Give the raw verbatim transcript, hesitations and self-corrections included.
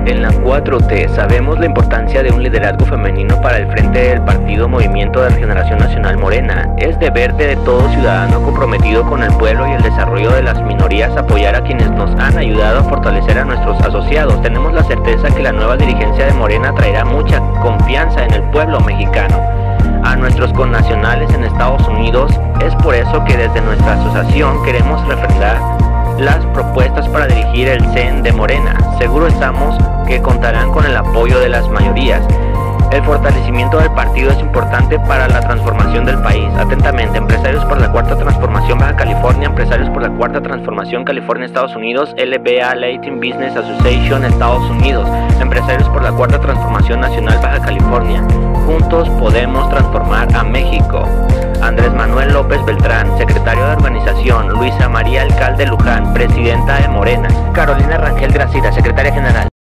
En la cuatro T sabemos la importancia de un liderazgo femenino para el frente del partido Movimiento de Regeneración Nacional Morena. Es deber de todo ciudadano comprometido con el pueblo y el desarrollo de las minorías apoyar a quienes nos han ayudado a fortalecer a nuestros asociados. Tenemos la certeza que la nueva dirigencia de Morena traerá mucha confianza en el pueblo mexicano. A nuestros connacionales en Estados Unidos, es por eso que desde nuestra asociación queremos refrendar las propuestas para dirigir el C E N de Morena. Seguro estamos que contarán con el apoyo de las mayorías. El fortalecimiento del partido es importante para la transformación del país. Atentamente, Empresarios por la Cuarta Transformación Baja California, Empresarios por la Cuarta Transformación California, Estados Unidos, L B A Latin Business Association, Estados Unidos, Empresarios por la Cuarta Transformación Nacional Baja California. Juntos podemos transformar a México. Andrés Manuel López Beltrán, secretario de Organización. Luisa María Alcalde Luján, presidenta de Morena. Carolina Rangel Gracida, secretaria general.